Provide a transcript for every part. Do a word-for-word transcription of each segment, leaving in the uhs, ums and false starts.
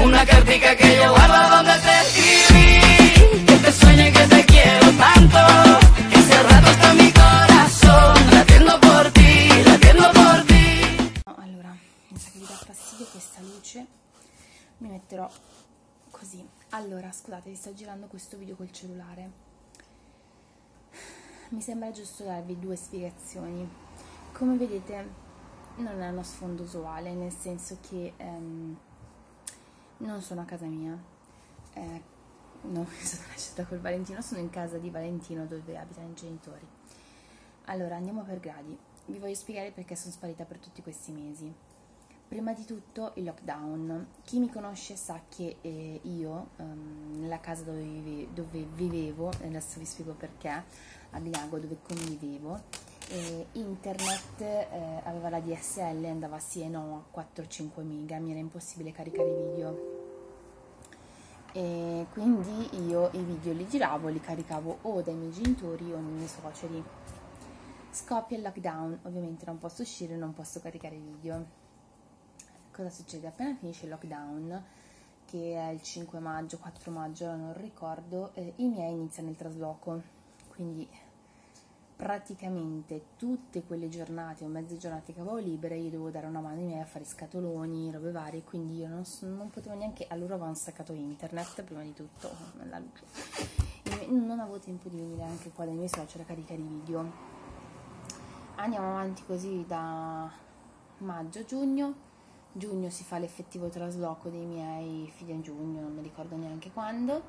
una cartica que yo guardo donde te escribí, que te sueño y que te quiero tanto, que hace rato está mi corazón latiendo por ti, latiendo por ti. Allora, mi sa che vi dà fastidio questa luce, mi metterò così. Allora, scusate, vi sto girando questo video col cellulare. Mi sembra giusto darvi due spiegazioni. Come vedete non è uno sfondo usuale, nel senso che ehm, non sono a casa mia, eh, non mi sono lasciata col Valentino, sono in casa di Valentino dove abitano i genitori. Allora, andiamo per gradi. Vi voglio spiegare perché sono sparita per tutti questi mesi. Prima di tutto il lockdown. Chi mi conosce sa che eh, io, um, nella casa dove, vive, dove vivevo, adesso vi spiego perché, a Bilago dove convivevo, eh, internet eh, aveva la D S L, andava sì e no a quattro cinque mega, mi era impossibile caricare i video. E quindi io i video li giravo, li caricavo o dai miei genitori o dai miei suoceri. Scoppia il lockdown, ovviamente non posso uscire, non posso caricare i video. Cosa succede? Appena finisce il lockdown, che è il cinque maggio, quattro maggio, non ricordo, eh, i miei iniziano il trasloco, quindi praticamente tutte quelle giornate o mezze giornate che avevo libere io dovevo dare una mano ai miei a fare scatoloni, robe varie, quindi io non, non potevo neanche, a loro avevano staccato internet prima di tutto, la luce, e non avevo tempo di venire anche qua dai miei suoceri a caricare i video. Andiamo avanti così da maggio a giugno. Giugno si fa l'effettivo trasloco dei miei figli a giugno, non mi ricordo neanche quando.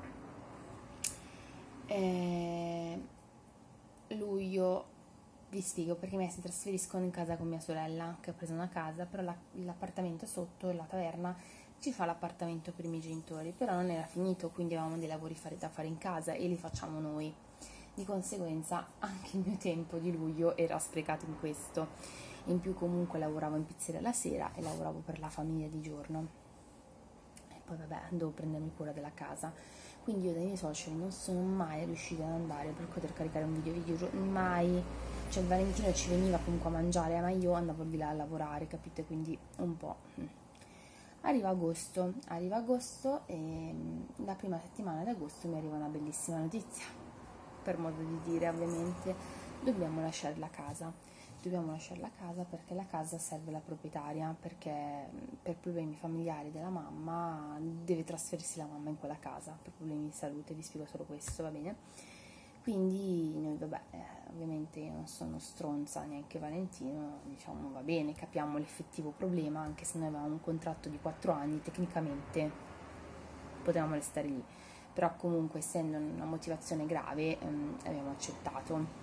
E luglio vi spiego perché i miei si trasferiscono in casa con mia sorella, che ha preso una casa, però l'appartamento sotto, la taverna, ci fa l'appartamento per i miei genitori, però non era finito, quindi avevamo dei lavori da fare in casa e li facciamo noi. Di conseguenza anche il mio tempo di luglio era sprecato in questo. In più comunque lavoravo in pizzeria la sera e lavoravo per la famiglia di giorno e poi vabbè dovevo prendermi cura della casa, quindi io dai miei suoceri non sono mai riuscita ad andare per poter caricare un video video mai, cioè il Valentino ci veniva comunque a mangiare ma io andavo di là a lavorare, capite, quindi un po'. Arriva agosto, arriva agosto e la prima settimana di agosto mi arriva una bellissima notizia, per modo di dire, ovviamente dobbiamo lasciare la casa. Dobbiamo lasciare la casa perché la casa serve alla proprietaria, perché per problemi familiari della mamma deve trasferirsi la mamma in quella casa, per problemi di salute, vi spiego solo questo, va bene? Quindi noi, vabbè, eh, ovviamente io non sono stronza, neanche Valentino, diciamo va bene, capiamo l'effettivo problema, anche se noi avevamo un contratto di quattro anni, tecnicamente potevamo restare lì, però comunque essendo una motivazione grave ehm, abbiamo accettato.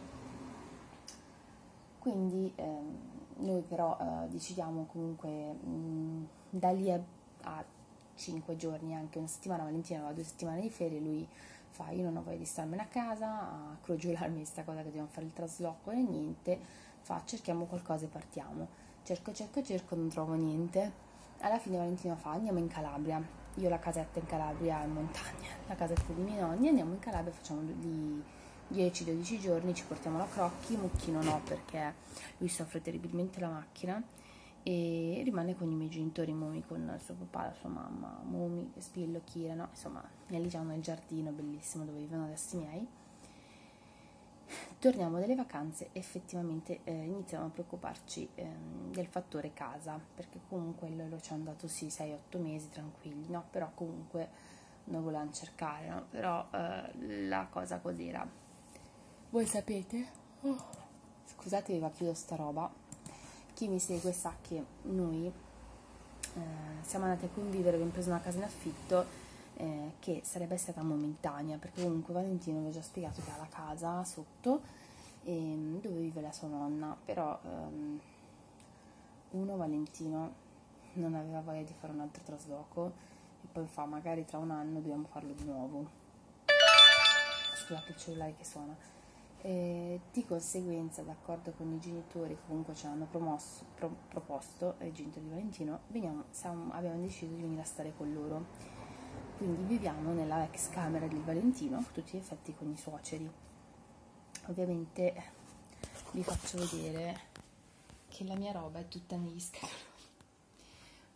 Quindi ehm, noi però eh, decidiamo comunque mh, da lì a, a cinque giorni, anche una settimana, Valentina aveva due settimane di ferie, lui fa io non ho voglia di starmene a casa, a crogiolarmi questa cosa che dobbiamo fare il trasloco e niente, fa cerchiamo qualcosa e partiamo. Cerco, cerco, cerco, non trovo niente. Alla fine Valentina fa andiamo in Calabria, io la casetta in Calabria in montagna, la casetta di miei nonni, andiamo in Calabria, facciamo lì dieci dodici giorni, ci portiamo la Crocchi, Mucchino no perché lui soffre terribilmente la macchina e rimane con i miei genitori, Momi con il suo papà, la sua mamma, Momi, Spillo, Kira, no? Insomma, lì c'è un giardino bellissimo dove vivono adesso i miei. Torniamo dalle vacanze, effettivamente eh, iniziamo a preoccuparci eh, del fattore casa, perché comunque loro ci hanno dato sì sei otto mesi tranquilli, no? Però comunque noi volevamo cercare, no? Però eh, la cosa cos'era? Voi sapete? Oh. Scusate, ma chiudo sta roba. Chi mi segue sa che noi eh, siamo andati a convivere, abbiamo preso una casa in affitto eh, che sarebbe stata momentanea, perché comunque Valentino vi ho già spiegato che ha la casa sotto e, dove vive la sua nonna, però ehm, uno Valentino non aveva voglia di fare un altro trasloco e poi fa magari tra un anno dobbiamo farlo di nuovo. Scusate il cellulare che suona. E di conseguenza, d'accordo con i genitori che comunque ci hanno promosso, pro, proposto, i genitori di Valentino, veniamo, siamo, abbiamo deciso di venire a stare con loro. Quindi viviamo nella ex camera del Valentino, a tutti gli effetti con i suoceri. Ovviamente vi faccio vedere che la mia roba è tutta negli scatoloni.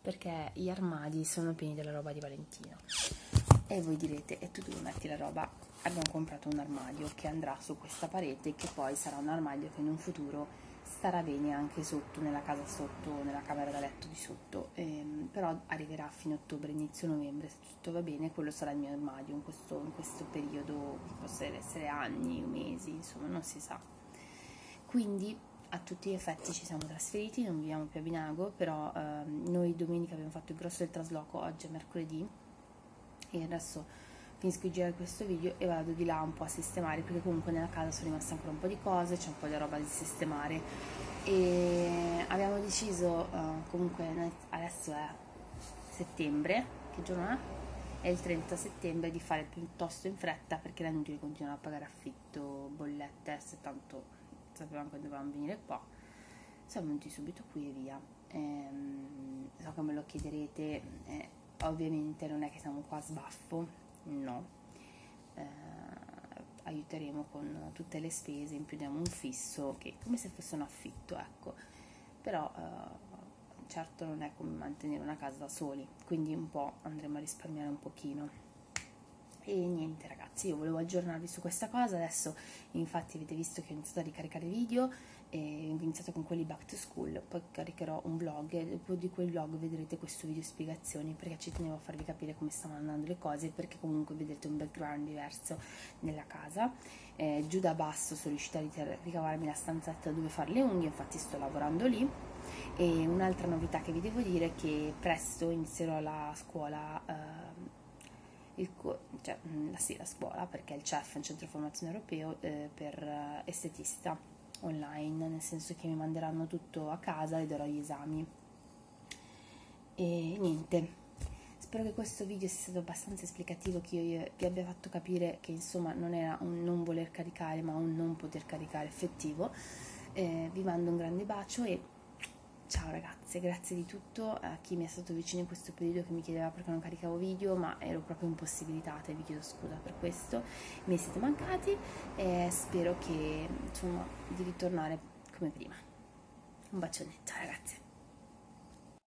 perché gli armadi sono pieni della roba di Valentino. E voi direte, e tu dove metti la roba? Abbiamo comprato un armadio che andrà su questa parete, che poi sarà un armadio che in un futuro starà bene anche sotto, nella casa sotto, nella camera da letto di sotto, ehm, però arriverà a fine ottobre, inizio novembre, se tutto va bene, quello sarà il mio armadio in questo, in questo periodo, che possono essere anni, mesi, insomma, non si sa. Quindi a tutti gli effetti ci siamo trasferiti, non viviamo più a Binago, però ehm, noi domenica abbiamo fatto il grosso del trasloco, oggi è mercoledì, e adesso finisco di girare questo video e vado di là un po' a sistemare, perché comunque nella casa sono rimaste ancora un po' di cose, c'è un po' di roba da sistemare, e abbiamo deciso, uh, comunque adesso è settembre, che giorno è? È il trenta settembre, di fare piuttosto in fretta, perché era inutile continuare a pagare affitto, bollette, se tanto sapevamo quando dovevamo venire qua. Siamo venuti subito qui e via. Ehm, so che me lo chiederete, eh, ovviamente non è che siamo qua a sbaffo, no, eh, aiuteremo con tutte le spese, in più diamo un fisso che è come se fosse un affitto, ecco, però eh, certo non è come mantenere una casa da soli, quindi un po' andremo a risparmiare un pochino. E niente ragazzi, io volevo aggiornarvi su questa cosa. Adesso infatti avete visto che ho iniziato a ricaricare video, e ho iniziato con quelli back to school, poi caricherò un vlog e dopo di quel vlog vedrete questo video spiegazioni, perché ci tenevo a farvi capire come stavano andando le cose, perché comunque vedrete un background diverso nella casa. Eh, giù da basso sono riuscita a ricavarmi la stanzetta dove fare le unghie, infatti sto lavorando lì. E un'altra novità che vi devo dire è che presto inizierò la scuola, eh, il, cioè, la, sì, la scuola, perché il C E F, un centro formazione europeo, eh, per uh, estetista online, nel senso che mi manderanno tutto a casa e darò gli esami. E niente, spero che questo video sia stato abbastanza esplicativo, che io vi abbia fatto capire che insomma non era un non voler caricare ma un non poter caricare effettivo. Eh, vi mando un grande bacio e ciao ragazze, grazie di tutto a chi mi è stato vicino in questo periodo, che mi chiedeva perché non caricavo video, ma ero proprio impossibilitata e vi chiedo scusa per questo. Mi siete mancati e spero che insomma di ritornare come prima. Un bacione, ciao ragazze.